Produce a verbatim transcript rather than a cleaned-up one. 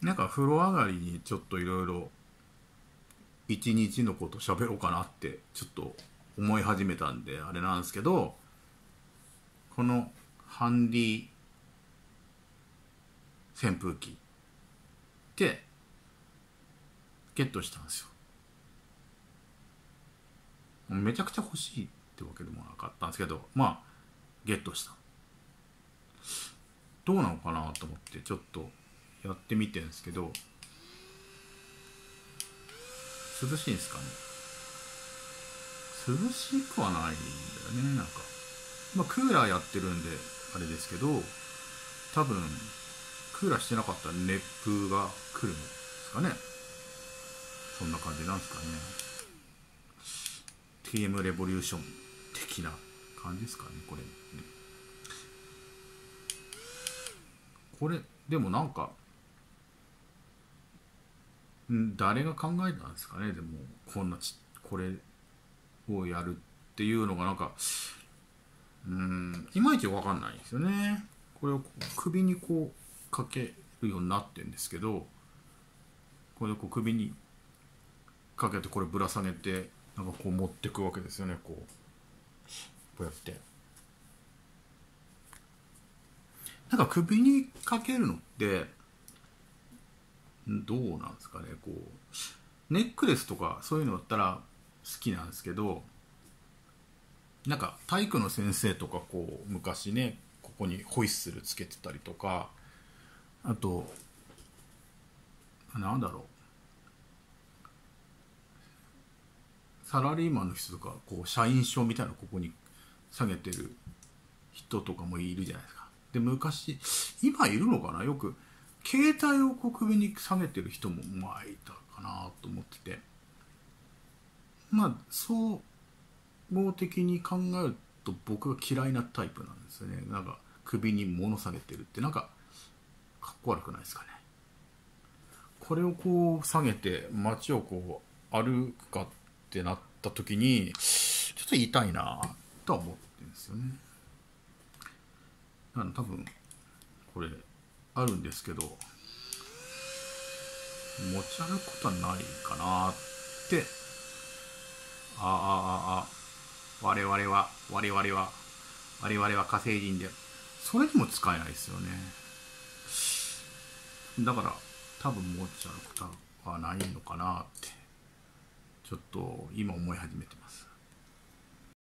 なんか風呂上がりにちょっといろいろ一日のこと喋ろうかなってちょっと思い始めたんであれなんですけど、このハンディ扇風機ってゲットしたんですよ。めちゃくちゃ欲しいってわけでもなかったんですけど、まあゲットした。どうなのかなと思ってちょっとやってみてるんですけど、涼しいんですかね。涼しくはないんだよね。なんかまあクーラーやってるんであれですけど、多分クーラーしてなかったら熱風が来るんですかね。そんな感じなんですかね。 ティーエム レボリューション的な感じですかねこれね。これでもなんかん誰が考えたんですかね。でもこんなちこれをやるっていうのがなんかうーんいまいち分かんないんですよね。これを首にこうかけるようになってるんですけど、これをこう首にかけてこれぶら下げてなんかこう持ってくわけですよね。こうこうやってなんか首にかけるのってどうなんですかね。こうネックレスとかそういうのだったら好きなんですけど、なんか体育の先生とかこう昔ねここにホイッスルつけてたりとか、あとなんだろう、サラリーマンの人とかこう社員証みたいなのここに下げてる人とかもいるじゃないですか。で昔今いるのかな、よく携帯をこう首に下げてる人もまあいたかなと思ってて、まあ総合的に考えると僕が嫌いなタイプなんですよね。なんか首に物下げてるってなんかかっこ悪くないですかね。これをこう下げて街をこう歩くかってなった時にちょっと痛いなとは思ってるんですよね。だから多分これあるんですけど持ち歩くことはないかなって。ああああ我々は我々は我々は火星人でそれでも使えないですよね。だから多分持ち歩くことはないのかなってちょっと今思い始めてます。